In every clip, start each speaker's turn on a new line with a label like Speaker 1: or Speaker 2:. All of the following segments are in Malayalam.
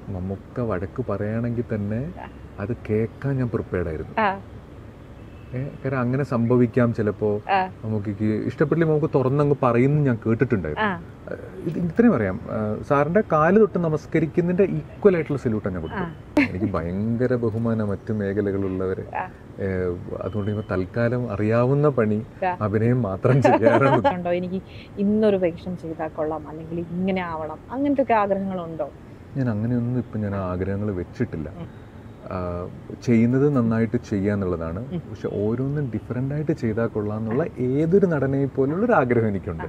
Speaker 1: മമ്മൂക്ക വഴക്ക് പറയുകയാണെങ്കിൽ തന്നെ അത് കേൾക്കാൻ ഞാൻ പ്രിപ്പയർഡ് ആയിരുന്നു. കാരണം അങ്ങനെ സംഭവിക്കാം ചിലപ്പോ. മമ്മൂക്ക് ഇഷ്ടപ്പെട്ടില്ല നമുക്ക് തുറന്നങ്ങ് പറയുന്നു ഞാൻ കേട്ടിട്ടുണ്ടായിരുന്നു. ഇത് ഇത്രയും പറയാം, സാറിന്റെ കാല് തൊട്ട് നമസ്കരിക്കുന്നതിന്റെ ഈക്വൽ ആയിട്ടുള്ള സല്യൂട്ട് ഞാൻ കൊടുത്തു. എനിക്ക് ഭയങ്കര ബഹുമാനം മറ്റു മേഖലകളുള്ളവര്. അതുകൊണ്ട് ഇപ്പൊ തൽക്കാലം അറിയാവുന്ന പണി അഭിനയം മാത്രം ചെയ്യാറുണ്ടോ?
Speaker 2: എനിക്ക് ഇന്നൊരു വേഷം ചെയ്താൽ കൊള്ളാം, അല്ലെങ്കിൽ ഇങ്ങനെ ആവണം, അങ്ങനത്തെ ആഗ്രഹങ്ങളുണ്ടോ?
Speaker 1: ഞാൻ അങ്ങനെയൊന്നും ഇപ്പൊ ഞാൻ ആഗ്രഹങ്ങൾ വെച്ചിട്ടില്ല. ചെയ്യുന്നത് നന്നായിട്ട് ചെയ്യാന്നുള്ളതാണ്. പക്ഷെ ഓരോന്നും ഡിഫറെന്റ് ആയിട്ട് ചെയ്താൽ കൊള്ളാന്നുള്ള ഏതൊരു നടനെയെ പോലുള്ളൊരു ആഗ്രഹം എനിക്കുണ്ട്.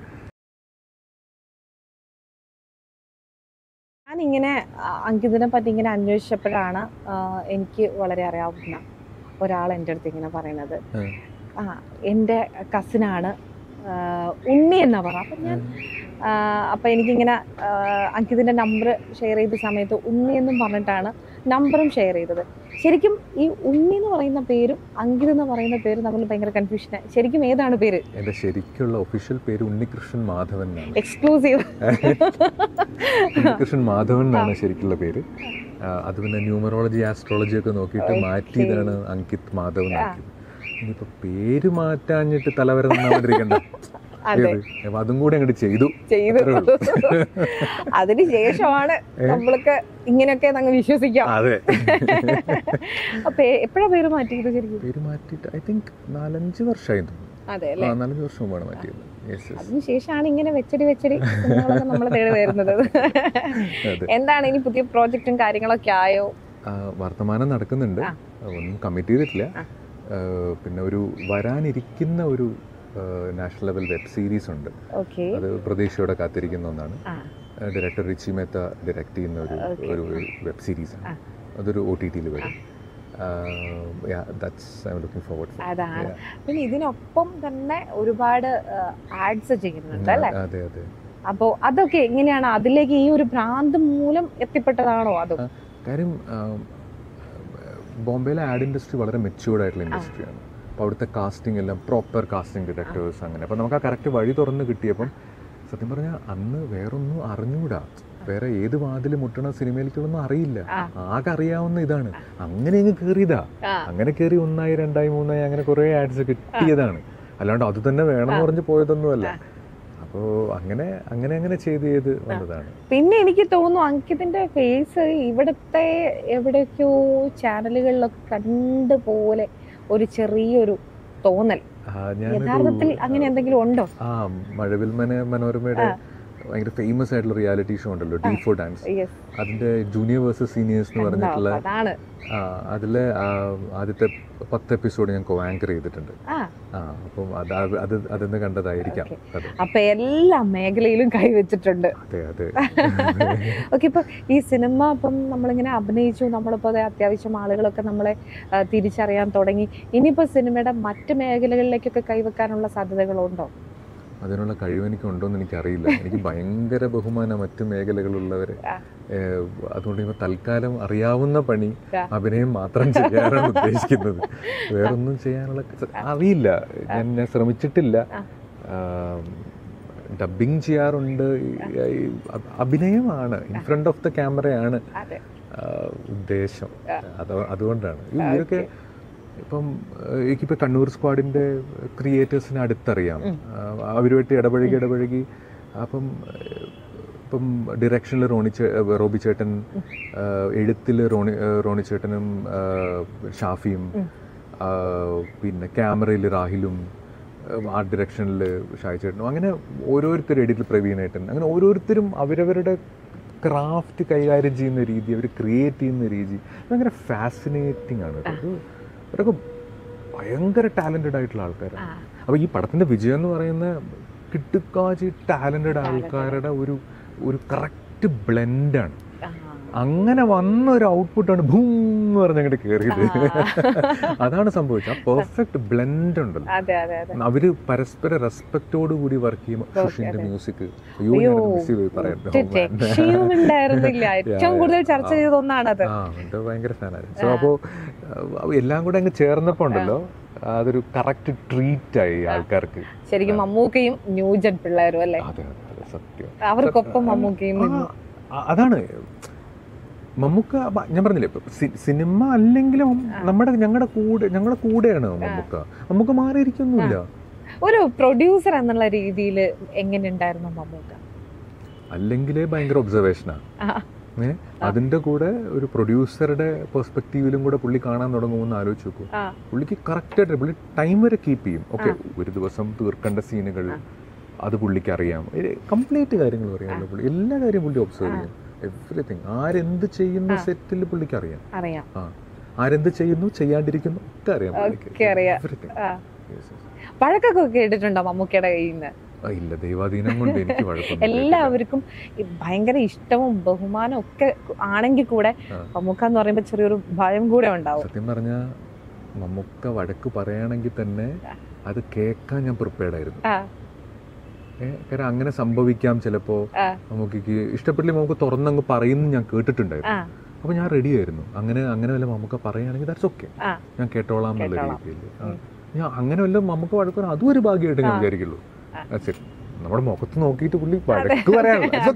Speaker 2: ഞാനിങ്ങനെ അങ്കിതിനെ പറ്റി ഇങ്ങനെ അന്വേഷിച്ചപ്പോഴാണ് എനിക്ക് വളരെ അറിയാവുന്ന ഒരാൾ എൻ്റെ അടുത്ത് ഇങ്ങനെ പറയണത്, എൻ്റെ കസിനാണ് ഉണ്ണി എന്നാ പറ. അപ്പം ഞാൻ അപ്പം എനിക്കിങ്ങനെ അങ്കിതിൻ്റെ നമ്പർ ഷെയർ ചെയ്ത സമയത്ത് ഉണ്ണി എന്നും പറഞ്ഞിട്ടാണ് നമ്പറും ഷെയർ ചെയ്തത്. ശരിക്കും ഈ ഉണ്ണി എന്ന് പറയുന്ന പേരും അങ്കിത് എന്ന് പറയുന്ന പേരും തമ്മിൽ ഭയങ്കര കൺഫ്യൂഷനാണ്. ശരിക്കും ഏതാണ് പേര്?
Speaker 1: എൻ്റെ ശരിക്കുള്ള ഒഫീഷ്യൽ പേര് ഉണ്ണികൃഷ്ണൻ മാധവൻ എന്നാണ്.
Speaker 2: എക്സ്ക്ലൂസീവ്
Speaker 1: ഉണ്ണികൃഷ്ണൻ മാധവൻ എന്നാണ് ശരിക്കുള്ള പേര്. അത് പിന്നെ ന്യൂമറോളജി ആസ്ട്രോളജി ഒക്കെ നോക്കിയിട്ട് മാറ്റിയതാണ് അങ്കിത് മാധവൻ ആക്കിയത്. ഇനിയിപ്പോ പേര് മാറ്റാഞ്ഞിട്ട് തലവരെ നന്നാണ്ടിരിക്കണ്ട, അതും കൂടി അങ്ങോട്ട് ചെയ്തു.
Speaker 2: അതിനുശേഷമാണ് നമ്മൾക്ക് ഇങ്ങനെയൊക്കെ അങ്ങ് വിശ്വസിക്കാം.
Speaker 1: അതെ.
Speaker 2: അപ്പൊ എപ്പോഴാ പേര് മാറ്റിയത്? ശരിക്കും
Speaker 1: പേര് മാറ്റിയിട്ട് ഐ തിങ്ക് 4-5 വർഷമായി തോന്നുന്നു. 4-5 വർഷം മുമ്പാണ് മാറ്റിയത്.
Speaker 2: അതിനുശേഷമാണ് ഇങ്ങനെ വെച്ചടി നമ്മൾ തേടി വരുന്നത്. എന്താണ് ഇനി പുതിയ പ്രോജക്റ്റും കാര്യങ്ങളൊക്കെ ആയോ?
Speaker 1: വർത്തമാനം നടക്കുന്നുണ്ട്, ഒന്നും കമ്മിറ്റ് ചെയ്തിട്ടില്ല. പിന്നെ ഒരു വരാനിരിക്കുന്ന ഒരു നാഷണൽ ലെവൽ വെബ് സീരീസ് ഉണ്ട്. അത് പ്രതീക്ഷയോടെ കാത്തിരിക്കുന്ന ഒന്നാണ്. ഡയറക്ടർ റിച്ചി മേത്ത ഡയറക്ട് ചെയ്യുന്ന ഒരു വെബ് സീരീസ് ആണ്. അതൊരു OTT-ൽ വരും.
Speaker 2: അതാണ്. പിന്നെ ഇതിനൊപ്പം തന്നെ ഒരുപാട് ആഡ്സ് ചെയ്യുന്നുണ്ട് അല്ലേ?
Speaker 1: അതെ അതെ.
Speaker 2: അപ്പോ അതൊക്കെ എങ്ങനെയാണ്? അതിലേക്ക് ഈ ഒരു ഭ്രാന്ത് മൂലം എത്തിപ്പെട്ടതാണോ? അതോ
Speaker 1: കാര്യം ബോംബെയിലെ ആഡ് ഇൻഡസ്ട്രി വളരെ മെച്യൂർഡ് ആയിട്ടുള്ള ഇൻഡസ്ട്രിയാണ്. അപ്പോൾ അവിടുത്തെ കാസ്റ്റിംഗ് എല്ലാം പ്രോപ്പർ കാസ്റ്റിംഗ് ഡയറക്ടേഴ്സ് അങ്ങനെ. അപ്പോൾ നമുക്ക് ആ കറക്റ്റ് വഴി തുറന്ന് കിട്ടിയപ്പം സത്യം പറഞ്ഞാൽ അന്ന് വേറൊന്നും അറിഞ്ഞൂടാ. വേറെ ഏത് വാതിൽ മുട്ടണ സിനിമയിലേക്കൊന്നും അറിയില്ല. ആകെ അറിയാവുന്ന ഇതാണ്. അങ്ങനെ അങ്ങ് കയറിയതാ. അങ്ങനെ കയറി 1, 2, 3 അങ്ങനെ കുറേ ആഡ്സ് കിട്ടിയതാണ്. അല്ലാണ്ട് അത് തന്നെ വേണമെന്ന് പറഞ്ഞ് പോയതൊന്നുമല്ല. അപ്പോൾ അങ്ങനെ ചെയ്ത് വന്നതാണ്.
Speaker 2: പിന്നെ എനിക്ക് തോന്നുന്നു അങ്കിതിന്റെ ഫേസ് ഇവിടുത്തെ എവിടെയൊക്കെയോ ചാനലുകളിലൊക്കെ കണ്ടുപോലെ ഒരു ചെറിയൊരു തോന്നൽ. യഥാർത്ഥത്തിൽ അങ്ങനെ എന്തെങ്കിലും ഉണ്ടോ?
Speaker 1: മഴവിൽ മനോരമയുടെ ഭയങ്കര ഫേമസ് ആയിട്ടുള്ള റിയാലിറ്റി ഷോ ഉണ്ടല്ലോ, D4 Dance. അതിന്റെ ജൂനിയർ വേഴ്സസ് സീനിയേഴ്സ് എന്ന് പറഞ്ഞിട്ടുള്ള അതിലെ ആദ്യത്തെ 10 എപ്പിസോഡ് ഞാൻ കോ-ആങ്കർ ചെയ്തിട്ടുണ്ട്. അപ്പം അതെന്ന് കണ്ടതായിരിക്കാം.
Speaker 2: അപ്പൊ എല്ലാ മേഖലയിലും കൈവച്ചിട്ടുണ്ട്.
Speaker 1: അതെ അതെ.
Speaker 2: ഓക്കെ. ഇപ്പൊ ഈ സിനിമ ഇപ്പം നമ്മളിങ്ങനെ അഭിനയിച്ചു, നമ്മളിപ്പോ അത്യാവശ്യം ആളുകളൊക്കെ നമ്മളെ തിരിച്ചറിയാൻ തുടങ്ങി. ഇനിയിപ്പോ സിനിമയുടെ മറ്റ് മേഖലകളിലേക്കൊക്കെ കൈവെക്കാനുള്ള സാധ്യതകളുണ്ടോ?
Speaker 1: അതിനുള്ള കഴിവ് എനിക്കുണ്ടോയെന്ന് എനിക്കറിയില്ല. എനിക്ക് ഭയങ്കര ബഹുമാനം മറ്റു മേഖലകളുള്ളവര്. അതുകൊണ്ട് ഇപ്പൊ തൽക്കാലം അറിയാവുന്ന പണി അഭിനയം മാത്രം ചെയ്യാനാണ് ഉദ്ദേശിക്കുന്നത്. വേറൊന്നും ചെയ്യാനുള്ള അറിയില്ല. ഞാൻ ശ്രമിച്ചിട്ടില്ല. ഡബിങ് ചെയ്യാറുണ്ട്. അഭിനയമാണ്, ഇൻ ഫ്രണ്ട് ഓഫ് ദ ക്യാമറയാണ് ഉദ്ദേശം. അതുകൊണ്ടാണ് ഇവരൊക്കെ ഇപ്പം എനിക്കിപ്പോൾ കണ്ണൂർ സ്ക്വാഡിൻ്റെ ക്രിയേറ്റേഴ്സിനെ അടുത്തറിയാം. അവരുമായിട്ട് ഇടപഴകി അപ്പം ഡിറക്ഷനിൽ റോബി ചേട്ടൻ, എഴുത്തിൽ റോണി ചേട്ടനും ഷാഫിയും, പിന്നെ ക്യാമറയിൽ രാഹിലും, ആർട്ട് ഡയറക്ഷനിൽ ഷായി ചേട്ടനും, അങ്ങനെ ഓരോരുത്തരും, എഡിറ്റിൽ പ്രവീണേട്ടൻ, അങ്ങനെ ഓരോരുത്തരും അവരവരുടെ ക്രാഫ്റ്റ് കൈകാര്യം ചെയ്യുന്ന രീതി, അവർ ക്രിയേറ്റ് ചെയ്യുന്ന രീതി ഭയങ്കര ഫാസിനേറ്റിംഗ് ആണ്. അവരൊക്കെ ഭയങ്കര ടാലൻറ്റഡ് ആയിട്ടുള്ള ആൾക്കാരാണ്. അപ്പോൾ ഈ പടത്തിൻ്റെ വിജയം എന്ന് പറയുന്ന കിട്ടുക്കാച്ചി ടാലൻറ്റഡ് ആൾക്കാരുടെ ഒരു കറക്റ്റ് ബ്ലെൻഡാണ്. അങ്ങനെ വന്ന ഒരു ഔട്ട്പുട്ടാണ് ഭൂം എന്ന് പറഞ്ഞ് അങ്ങോട്ട് കയറിയത്. അതാണ് സംഭവിച്ചത്. ആ പെർഫെക്റ്റ് ബ്ലെൻഡ് ഉണ്ടല്ലോ. അവര് പരസ്പര റെസ്പെക്റ്റോട് കൂടി വർക്ക് ചെയ്യുമ്പോൾ ഷുഷിന്റെ മ്യൂസിക് ഭയങ്കര ഫാനായിരുന്നു. സോ അപ്പോ എല്ലാം കൂടെ അങ്ങ് ചേർന്നപ്പോ ഉണ്ടല്ലോ, അതൊരു കറക്റ്റ് ട്രീറ്റ് ആയി ആൾക്കാർക്ക്.
Speaker 2: ശരിക്കും മമ്മൂക്കയും ന്യൂജൻ പിള്ളേരും അല്ലേ?
Speaker 1: അതെ അതെ, സത്യം.
Speaker 2: അവർക്കൊപ്പം മമ്മൂക്കയും
Speaker 1: അതാണ് മമ്മൂക്ക ഞാൻ പറഞ്ഞില്ലേ ഇപ്പൊ സിനിമ അല്ലെങ്കിലും ഞങ്ങളുടെ കൂടെയാണ് മമ്മൂക്ക മാറിയിരിക്കൊന്നുമില്ല.
Speaker 2: ഒരു പ്രൊഡ്യൂസർ എന്നുള്ള രീതിയിൽ എങ്ങനെയുണ്ടായിരുന്നു മമ്മൂക്ക?
Speaker 1: അല്ലെങ്കിലേ ഭയങ്കര ഒബ്സർവേഷനാ. അതിന്റെ കൂടെ ഒരു പ്രൊഡ്യൂസറുടെ പെർസ്പെക്റ്റീവിലും കൂടെ പുള്ളി കാണാൻ തുടങ്ങുമെന്ന് ആലോചിച്ച് നോക്കൂ. പുള്ളിക്ക് കറക്റ്റ് ആയിട്ട് പുള്ളി ടൈം വരെ കീപ്പ് ചെയ്യും. ഓക്കെ, ഒരു ദിവസം തീർക്കേണ്ട സീനുകൾ അത് പുള്ളിക്ക് അറിയാം, കംപ്ലീറ്റ് കാര്യങ്ങൾ അറിയാമല്ലോ. പുള്ളി എല്ലാ കാര്യം പുള്ളി ഒബ്സർവ് ചെയ്യും. എവറിത്തിങ്, ആരെന്ത് ചെയ്യുന്ന സെറ്റിൽ പുള്ളിക്ക് അറിയാം. ആരെന്ത് ചെയ്യുന്നു, ചെയ്യാണ്ടിരിക്കുന്നു ഒക്കെ അറിയാം.
Speaker 2: വഴക്കൊക്കെ കേട്ടിട്ടുണ്ടോ മമ്മൂക്കയുടെ കയ്യിൽ നിന്ന്?
Speaker 1: ഇല്ല, ദൈവാധീനം കൊണ്ട് എനിക്ക് വഴക്കൊന്നും.
Speaker 2: എല്ലാവർക്കും ഭയങ്കര ഇഷ്ടവും ബഹുമാനവും ഒക്കെ ആണെങ്കിൽ കൂടെ മമ്മൂക്ക എന്ന് പറയുമ്പോ ചെറിയൊരു ഭയം കൂടെ ഉണ്ടാവും.
Speaker 1: സത്യം പറഞ്ഞാൽ മമ്മൂക്ക വഴക്ക് പറയുകയാണെങ്കിൽ തന്നെ അത് കേൾക്കാൻ ഞാൻ പ്രിപ്പയർഡ് ആയിരുന്നു. കാരണം അങ്ങനെ സംഭവിക്കാം ചിലപ്പോ. മമ്മൂക്കയ്ക്ക് ഇഷ്ടപ്പെട്ടില്ല മമ്മൂക്ക തുറന്നങ്ങ് പറയുന്നു ഞാൻ കേട്ടിട്ടുണ്ടായിരുന്നു. അപ്പൊ ഞാൻ റെഡി ആയിരുന്നു. അങ്ങനെ വല്ല മമ്മൂക്ക പറയുകയാണെങ്കിൽ ദാറ്റ്സ് ഓക്കെ, ഞാൻ കേട്ടോളാം എന്നുള്ള രീതിയിൽ. ഞാൻ അങ്ങനെ വല്ല മമ്മൂക്ക വഴക്ക് അതും ഒരു ഭാഗ്യമായിട്ട് ഞാൻ വിചാരിക്കുള്ളൂ. നമ്മുടെ മുഖത്ത് നോക്കിയിട്ട് പുള്ളി വഴക്ക് പറയാനുള്ള.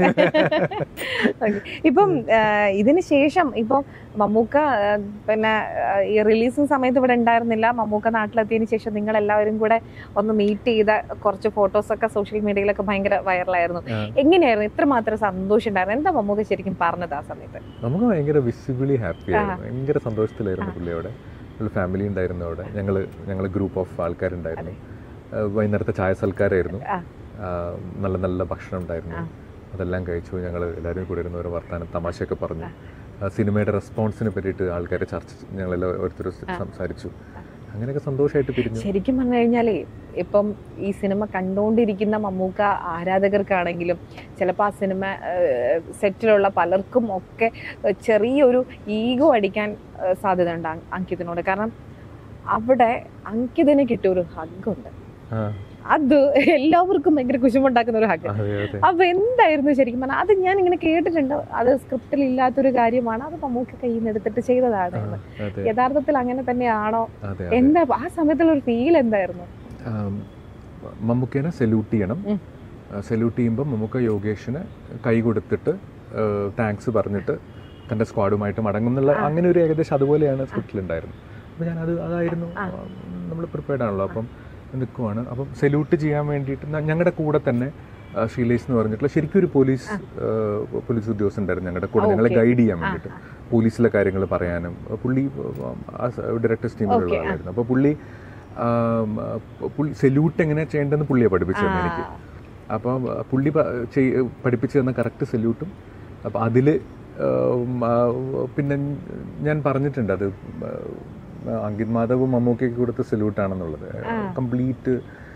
Speaker 2: ഇപ്പം ഇതിന് ശേഷം ഇപ്പം മമ്മൂക്ക പിന്നെ ഈ റിലീസിങ് സമയത്ത് ഇവിടെ ഉണ്ടായിരുന്നില്ല. മമ്മൂക്ക നാട്ടിലെത്തിയതിന് ശേഷം നിങ്ങൾ എല്ലാവരും കൂടെ ഒന്ന് മീറ്റ് ചെയ്ത കുറച്ച് ഫോട്ടോസൊക്കെ സോഷ്യൽ മീഡിയയിലൊക്കെ ഭയങ്കര വൈറലായിരുന്നു. എങ്ങനെയായിരുന്നു? ഇത്രമാത്രം സന്തോഷം ഉണ്ടായിരുന്നു? എന്താ മമ്മൂക്ക ശരിക്കും പറഞ്ഞത് ആ സമയത്ത്?
Speaker 1: നമുക്ക് ഭയങ്കര വിസിബിളി ഹാപ്പി ആയിരുന്നു, ഭയങ്കര സന്തോഷത്തിലായിരുന്നു പുള്ളി. അവിടെ ഫാമിലി ഉണ്ടായിരുന്നു, അവിടെ ഞങ്ങൾ ഗ്രൂപ്പ് ഓഫ് ആൾക്കാരുണ്ടായിരുന്നു. വൈകുന്നേരത്തെ ചായ സൽക്കാരായിരുന്നു, നല്ല നല്ല ഭക്ഷണം ഉണ്ടായിരുന്നു. അതെല്ലാം കഴിച്ചു. ഞങ്ങൾ എല്ലാവരും കൂടെ ഇരുന്ന് ഓരോ വർത്താനം തമാശയൊക്കെ പറഞ്ഞു. സിനിമയുടെ റെസ്പോൺസിനെ പറ്റിയിട്ട് ആൾക്കാരെ ഞങ്ങളെല്ലാം ഓരോരുത്തർ സംസാരിച്ചു. അങ്ങനെയൊക്കെ സന്തോഷമായിട്ട് പിരിഞ്ഞു.
Speaker 2: ശരിക്കും പറഞ്ഞു കഴിഞ്ഞാലേ ഇപ്പം ഈ സിനിമ കണ്ടുകൊണ്ടിരിക്കുന്ന മമ്മൂക്ക ആരാധകർക്കാണെങ്കിലും ചിലപ്പോൾ ആ സിനിമ സെറ്റിലുള്ള പലർക്കും ഒക്കെ ചെറിയൊരു ഈഗോ അടിക്കാൻ സാധ്യത ഉണ്ട് അങ്കിതിനോട്. കാരണം അവിടെ അങ്കിതിന് കിട്ടിയ ഒരു ഹഗ്ഗുണ്ട്, അത് എല്ലാവർക്കും ഭയങ്കര കുശുമുണ്ടാക്കുന്ന ഒരു ഹഗ്. അപ്പൊ എന്തായിരുന്നു ശരിക്കും പറഞ്ഞാൽ? അത് ഞാൻ ഇങ്ങനെ കേട്ടിട്ടുണ്ട്, അത് സ്ക്രിപ്റ്റിൽ ഇല്ലാത്തൊരു കാര്യമാണ്, അത് മമ്മൂക്ക കയ്യിൽ നിന്ന് എടുത്തിട്ട് ചെയ്തതാണ്. യഥാർത്ഥത്തിൽ അങ്ങനെ തന്നെയാണോ? എന്താ ആ സമയത്തുള്ള ഒരു ഫീൽ എന്തായിരുന്നു?
Speaker 1: മമ്മൂക്കേനെ സല്യൂട്ട് ചെയ്യണം. സല്യൂട്ട് ചെയ്യുമ്പോൾ മമ്മൂക്ക യോഗേഷിന് കൈ കൊടുത്തിട്ട് താങ്ക്സ് പറഞ്ഞിട്ട് തൻ്റെ സ്ക്വാഡുമായിട്ട് മടങ്ങുന്നുള്ള അങ്ങനെ ഒരു ഏകദേശം അതുപോലെയാണ് സ്ക്രിപ്റ്റിലുണ്ടായിരുന്നു. അപ്പോൾ അതായിരുന്നു നമ്മൾ പ്രിപ്പയർഡ് ആണല്ലോ. അപ്പം നിൽക്കുവാണ്. അപ്പം സല്യൂട്ട് ചെയ്യാൻ വേണ്ടിയിട്ട് ഞങ്ങളുടെ കൂടെ തന്നെ ഷീലേഷ് എന്ന് പറഞ്ഞിട്ടുള്ള ശരിക്കും ഒരു പോലീസ് ഉദ്യോഗസ്ഥൻ ഉണ്ടായിരുന്നു ഞങ്ങളുടെ കൂടെ, ഞങ്ങളെ ഗൈഡ് ചെയ്യാൻ വേണ്ടിയിട്ട്, പോലീസിലെ കാര്യങ്ങൾ പറയാനും. പുള്ളി ഡയറക്ടേഴ്സ് ടീമിലുള്ള ആളായിരുന്നു. അപ്പോൾ പുള്ളി സല്യൂട്ട് എങ്ങനെ ചെയ്യേണ്ടതെന്ന് പുള്ളിയെ പഠിപ്പിച്ചു തന്നെ എനിക്ക്. അപ്പം പുള്ളി പഠിപ്പിച്ചു തന്ന കറക്റ്റ് സല്യൂട്ടും. അപ്പം അതിൽ പിന്നെ ഞാൻ പറഞ്ഞിട്ടുണ്ട്, അത് അങ്കിത് മാധവ് മമ്മൂക്കയ്ക്ക് കൊടുത്ത സല്യൂട്ടാണെന്നുള്ളത്. കംപ്ലീറ്റ്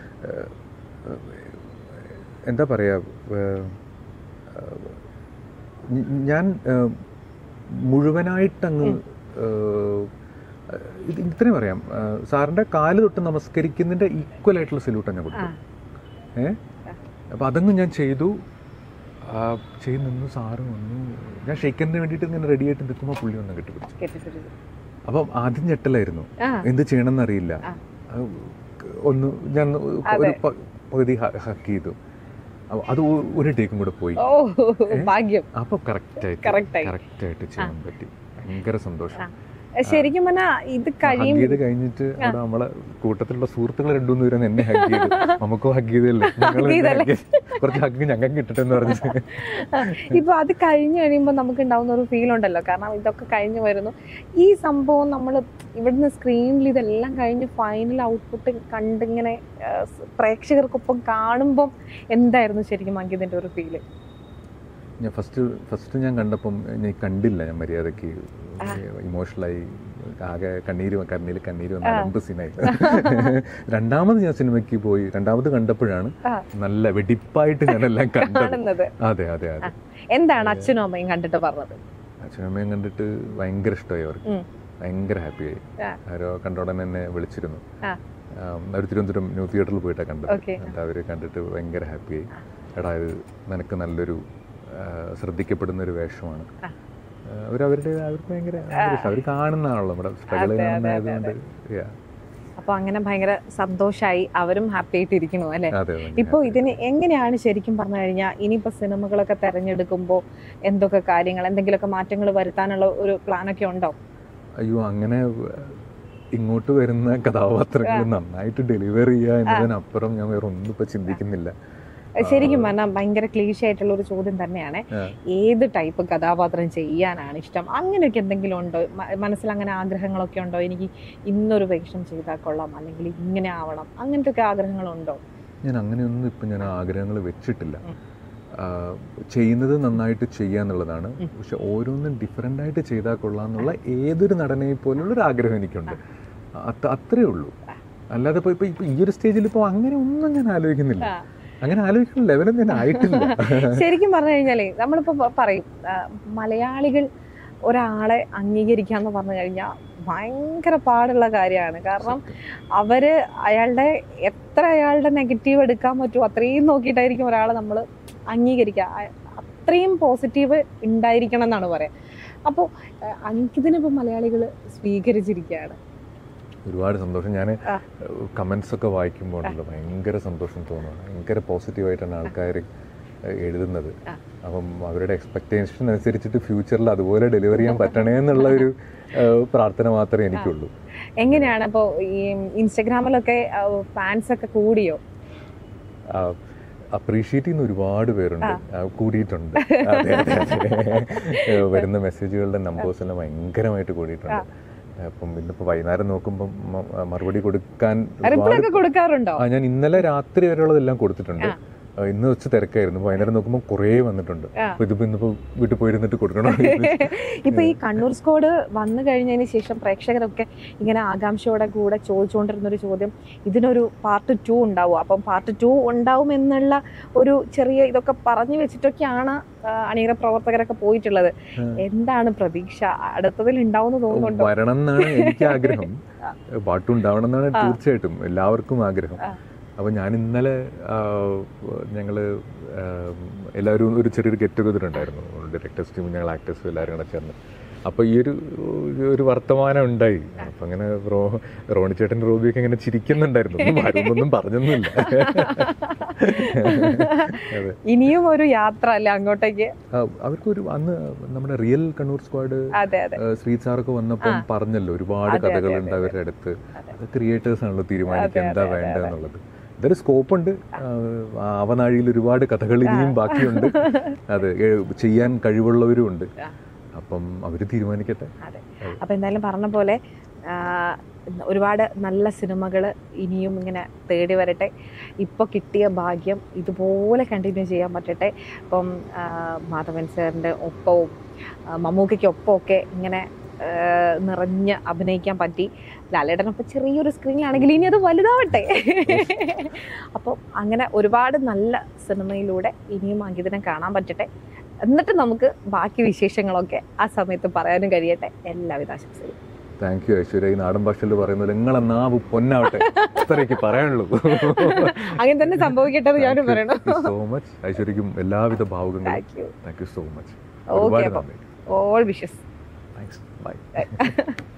Speaker 1: എന്താ പറയുക, ഞാൻ മുഴുവനായിട്ടങ്ങ് ഇത്രയും പറയാം, സാറിൻ്റെ കാല് തൊട്ട് നമസ്കരിക്കുന്നതിൻ്റെ ഈക്വൽ ആയിട്ടുള്ള സല്യൂട്ടാണ് ഞാൻ കൊടുത്തത്. അപ്പം അതങ്ങ് ഞാൻ ചെയ്തു നിന്നു. സാറ് വന്നു, ഞാൻ ഷെയ്ക്കറിന് വേണ്ടിയിട്ട് ഇങ്ങനെ റെഡി ആയിട്ട് നിൽക്കുമ്പോൾ പുള്ളി ഒന്നും കെട്ടിപ്പിടിച്ചു. അപ്പം ആദ്യം ഞെട്ടലായിരുന്നു, എന്ത് ചെയ്യണമെന്ന് അറിയില്ല. ഒന്ന് ഞാൻ ഒരു പകുതി ഹക്ക് ചെയ്തു, അത് ഒരു ടേക്കും കൂടെ പോയി. അപ്പൊ കറക്റ്റായിട്ട് ചെയ്യാൻ പറ്റി. ഭയങ്കര സന്തോഷം.
Speaker 2: ശരിക്കും പറഞ്ഞാൽ ഇത്
Speaker 1: കഴിഞ്ഞിട്ട് അവിടെ നമ്മളെ കൂട്ടത്തിലുള്ള സുഹൃത്തുക്കൾ രണ്ടുമൂന്ന് പേരും എന്നെ ഹഗ് ചെയ്തു. നമുക്കോ ഹഗ് ചെയ്തല്ലേ, കുറച്ച് ഹഗ് ഞങ്ങൾക്ക് കിട്ടട്ടെന്ന് പറഞ്ഞിട്ട്.
Speaker 2: ഇപ്പൊ അത് കഴിഞ്ഞ് കഴിയുമ്പോൾ നമുക്ക് ഉണ്ടാവുന്ന ഒരു ഫീൽ ഉണ്ടല്ലോ, കാരണം ഇതൊക്കെ കഴിഞ്ഞു വരുന്നു. ഈ സംഭവം നമ്മൾ ഇവിടുന്ന് സ്ക്രീനിൽ ഇതെല്ലാം കഴിഞ്ഞ് ഫൈനൽ ഔട്ട്പുട്ട് കണ്ടിങ്ങനെ പ്രേക്ഷകർക്കൊപ്പം കാണുമ്പം എന്തായിരുന്നു ശരിക്കും അങ്കിതിന്റെ ഒരു ഫീല്?
Speaker 1: ഞാൻ ഫസ്റ്റ് ഞാൻ കണ്ടപ്പം ഞാൻ കണ്ടില്ല, ഞാൻ മര്യാദക്ക് ഇമോഷണലായി, ആകെ കണ്ണീര് വന്ന രണ്ട് സീനായി. രണ്ടാമത് ഞാൻ സിനിമയ്ക്ക് പോയി, രണ്ടാമത് കണ്ടപ്പോഴാണ് നല്ല വെടിപ്പായിട്ട് ഞാനെല്ലാം കണ്ടത്. അതെ.
Speaker 2: എന്താണ് അച്ഛനും അമ്മയും കണ്ടിട്ട് പറഞ്ഞത്?
Speaker 1: അച്ഛനും അമ്മയും കണ്ടിട്ട് ഭയങ്കര ഇഷ്ടമായി അവർക്ക്, ഭയങ്കര ഹാപ്പിയായി. ആരോ കണ്ടോടൻ എന്നെ വിളിച്ചിരുന്നു. അവർ തിരുവനന്തപുരം ന്യൂ തിയേറ്ററിൽ പോയിട്ടാണ് കണ്ടത്. എന്നിട്ട് അവർ കണ്ടിട്ട് ഭയങ്കര ഹാപ്പിയായി. എടാ, ഇത് നിനക്ക് നല്ലൊരു ശ്രദ്ധിക്കപ്പെടുന്ന ഒരു വേഷമാണ്. അവർക്ക് ഭയങ്കര അവർ കാണുന്നതാണല്ലോ, നമ്മുടെ സ്ട്രഗിൾ കാണുന്നതായതുകൊണ്ട്.
Speaker 2: അപ്പോൾ അങ്ങനെ ഭയങ്കര സന്തോഷമായി, അവരും ഹാപ്പി ആയിട്ടിരിക്കണു അല്ലേ?
Speaker 1: അതെ.
Speaker 2: ഇപ്പോൾ ഇതിന് എങ്ങനെയാണ് ശരിക്കും പറഞ്ഞു കഴിഞ്ഞാൽ ഇനിയിപ്പോൾ സിനിമകളൊക്കെ തിരഞ്ഞെടുക്കുമ്പോൾ എന്തൊക്കെ കാര്യങ്ങൾ, എന്തെങ്കിലുമൊക്കെ മാറ്റങ്ങൾ വരുത്താനുള്ള ഒരു പ്ലാനൊക്കെ ഉണ്ടോ?
Speaker 1: അയ്യോ, അങ്ങനെ ഇങ്ങോട്ട് വരുന്ന കഥാപാത്രങ്ങൾ നന്നായിട്ട് ഡെലിവർ ചെയ്യുക എന്നതിനപ്പുറം ഞാൻ വേറെ ഒന്നും ഇപ്പൊ ചിന്തിക്കുന്നില്ല.
Speaker 2: ശരിക്കും പറഞ്ഞാൽ ഭയങ്കര ക്ലീഷേ ആയിട്ടുള്ള ഒരു ചോദ്യം തന്നെയാണ്. ഏത് ടൈപ്പ് കഥാപാത്രം ചെയ്യാനാണ് ഇഷ്ടം? അങ്ങനെയൊക്കെ എന്തെങ്കിലും ഉണ്ടോ മനസ്സിൽ? അങ്ങനെ ആഗ്രഹങ്ങളൊക്കെ ഉണ്ടോ? എനിക്ക് ഇന്നൊരു വേഷം ചെയ്താൽ കൊള്ളാം, അല്ലെങ്കിൽ ഇങ്ങനെ ആവണം, അങ്ങനത്തെ ഒക്കെ ആഗ്രഹങ്ങളുണ്ടോ?
Speaker 1: ഞാൻ അങ്ങനെയൊന്നും ഇപ്പം ഞാൻ ആഗ്രഹങ്ങൾ വെച്ചിട്ടില്ല. ചെയ്യുന്നത് നന്നായിട്ട് ചെയ്യുക എന്നുള്ളതാണ്. പക്ഷെ ഓരോന്നും ഡിഫറെൻ്റ് ആയിട്ട് ചെയ്താൽ കൊള്ളാം എന്നുള്ള ഏതൊരു നടനെയെ പോലുള്ളൊരു ആഗ്രഹം എനിക്കുണ്ട്. അത്രേ ഉള്ളൂ. അല്ലാതെ ഇപ്പോൾ ഈ ഒരു സ്റ്റേജിൽ ഇപ്പോൾ അങ്ങനെ ഒന്നും ഞാൻ ആലോചിക്കുന്നില്ല. അങ്ങനെ ആലോചിക്കുന്ന ലെവലും ഞാൻ ആയിട്ടില്ല.
Speaker 2: ശരിക്കും പറഞ്ഞു കഴിഞ്ഞാലേ നമ്മളിപ്പോൾ പറയും മലയാളികൾ ഒരാളെ അംഗീകരിക്കാന്ന് പറഞ്ഞു കഴിഞ്ഞാൽ ഭയങ്കര പാടുള്ള കാര്യമാണ്. കാരണം അവര് അയാളുടെ നെഗറ്റീവ് എടുക്കാൻ പറ്റുമോ അത്രയും നോക്കിയിട്ടായിരിക്കും ഒരാളെ നമ്മൾ അംഗീകരിക്കുക. അത്രയും പോസിറ്റീവ് ഉണ്ടായിരിക്കണം എന്നാണ് പറയാം. അപ്പോൾ അങ്കിതിനിപ്പോൾ മലയാളികൾ സ്വീകരിച്ചിരിക്കുകയാണ്.
Speaker 1: ഒരുപാട് സന്തോഷം. ഞാൻ കമൻസ് ഒക്കെ വായിക്കുമ്പോൾ ഭയങ്കര സന്തോഷം തോന്നുന്നു. ഭയങ്കര പോസിറ്റീവായിട്ടാണ് ആൾക്കാർ എഴുതുന്നത്. അപ്പം അവരുടെ എക്സ്പെക്ടേഷൻ അനുസരിച്ചിട്ട് ഫ്യൂച്ചറിൽ അതുപോലെ ഡെലിവർ ചെയ്യാൻ പറ്റണേ എന്നുള്ള ഒരു പ്രാർത്ഥന മാത്രമേ എനിക്കുള്ളൂ.
Speaker 2: എങ്ങനെയാണ് അപ്പോൾ ഈ ഇൻസ്റ്റഗ്രാമിലൊക്കെ ഫാൻസ് ഒക്കെ കൂടിയോ?
Speaker 1: അപ്രീഷിയേറ്റ് ചെയ്യുന്ന ഒരുപാട് പേരുണ്ട്, കൂടിയിട്ടുണ്ട്. അതെ അതെ അതെ. വരുന്ന മെസ്സേജുകളുടെ നമ്പേഴ്സ് എല്ലാം ഭയങ്കരമായിട്ട് കൂടിയിട്ടുണ്ട്. അപ്പം ഇന്നിപ്പോൾ വൈകുന്നേരം നോക്കുമ്പോൾ മറുപടി കൊടുക്കാൻ
Speaker 2: കൊടുക്കാറുണ്ടോ?
Speaker 1: ഞാൻ ഇന്നലെ രാത്രി വരെയുള്ളതെല്ലാം കൊടുത്തിട്ടുണ്ട്. ഇന്ന് വെച്ച് തിരക്കായിരുന്നു. വൈകുന്നേരം നോക്കുമ്പോൾ കുറേ വന്നിട്ടുണ്ട്. അപ്പൊ ഇതിപ്പോ ഇന്നിപ്പോ വീട്ടിൽ പോയിരുന്നിട്ട് കൊടുക്കണം.
Speaker 2: ഇപ്പൊ ഈ കണ്ണൂർ സ്ക്വാഡ് വന്നു കഴിഞ്ഞതിന് ശേഷം പ്രേക്ഷകരൊക്കെ ഇങ്ങനെ ആകാംക്ഷയോടെ കൂടെ ചോദിച്ചുകൊണ്ടിരുന്നൊരു ചോദ്യം, ഇതിനൊരു പാർട്ട് 2 ഉണ്ടാവും. അപ്പം പാർട്ട് 2 ഉണ്ടാവും എന്നുള്ള ഒരു ചെറിയ ഇതൊക്കെ പറഞ്ഞു വെച്ചിട്ടൊക്കെയാണ് അണിയറ പ്രവർത്തകരൊക്കെ പോയിട്ടുള്ളത്. എന്താണ് പ്രതീക്ഷ? അടുത്തതിൽ ഉണ്ടാവും തോന്നുന്നുണ്ടോ?
Speaker 1: വരണം എന്നാണ് എനിക്ക് ആഗ്രഹം. പാട്ടുണ്ടാവണം എന്നാണ് തീർച്ചയായിട്ടും എല്ലാവർക്കും ആഗ്രഹം. അപ്പോൾ ഞാൻ ഇന്നലെ ഞങ്ങൾ എല്ലാവരും ഒരു ചെറിയൊരു ഗെറ്റ് ടുഗദർ ഉണ്ടായിരുന്നു, ഡയറക്ടേഴ്സ് ടീമും ഞങ്ങൾ ആക്ടേഴ്സും എല്ലാവരും കൂടെ ചേർന്ന്. അപ്പോൾ ഈ ഒരു വർത്തമാനം ഉണ്ടായി. അപ്പം അങ്ങനെ റോണി ചേട്ടൻ റോബിയൊക്കെ ഇങ്ങനെ ചിരിക്കുന്നുണ്ടായിരുന്നു. ഒന്നും പറഞ്ഞൊന്നുമില്ല.
Speaker 2: ഇനിയും ഒരു യാത്ര അല്ല അങ്ങോട്ടേക്ക്.
Speaker 1: അവർക്കൊരു അന്ന് നമ്മുടെ റിയൽ കണ്ണൂർ സ്ക്വാഡ് ശ്രീത് സാറൊക്കെ വന്നപ്പം പറഞ്ഞല്ലോ, ഒരുപാട് കഥകളുണ്ട് അവരുടെ അടുത്ത്. അത് ക്രിയേറ്റേഴ്സ് ആണല്ലോ തീരുമാനിക്കുക എന്താ വേണ്ടതെന്നുള്ളത്. ഇതൊരു സ്കോപ്പുണ്ട്. അവനാഴിയിൽ ഒരുപാട് കഥകൾ ഇനിയും ബാക്കിയുണ്ട്. അത് ചെയ്യാൻ കഴിവുള്ളവരും ഉണ്ട്. അപ്പം അവര് തീരുമാനിക്കട്ടെ.
Speaker 2: അപ്പം എന്തായാലും പറഞ്ഞ പോലെ ഒരുപാട് നല്ല സിനിമകൾ ഇനിയും ഇങ്ങനെ തേടി വരട്ടെ. ഇപ്പോൾ കിട്ടിയ ഭാഗ്യം ഇതുപോലെ കണ്ടിന്യൂ ചെയ്യാൻ പറ്റട്ടെ. ഇപ്പം മാധവൻ സാറിൻ്റെ ഒപ്പവും മമ്മൂക്കയ്ക്കൊപ്പമൊക്കെ ഇങ്ങനെ നിറഞ്ഞ് അഭിനയിക്കാൻ പറ്റി. ലാലേട്ടനൊപ്പം ചെറിയൊരു സ്ക്രീനിലാണെങ്കിൽ ഇനി അത് വലുതാവട്ടെ. അപ്പോൾ അങ്ങനെ ഒരുപാട് നല്ല സിനിമയിലൂടെ ഇനിയും അങ്കിതിനെ കാണാൻ പറ്റട്ടെ. എന്നിട്ട് നമുക്ക് ബാക്കി വിശേഷങ്ങളൊക്കെ ആ സമയത്ത് പറയാനും കഴിയട്ടെ. എല്ലാവിധ ആശംസകളും.
Speaker 1: Thank you Aishwarya. ഈ നാടൻ ഭാഷയിൽ പറയുന്നത് നിങ്ങളെ നാവ് പൊന്നാവട്ടെ, അത്രയ്ക്ക് പറയാനുള്ളൂ.
Speaker 2: അങ്ങനെ തന്നെ സംഭവിക്കട്ടെ ഞാനും പറയണം.
Speaker 1: സോ മച്ച് ഐശ്വര്യക്കും എല്ലാവിധ ഭാവുകങ്ങളും. Thank you so much.
Speaker 2: All wishes.
Speaker 1: Thanks. By.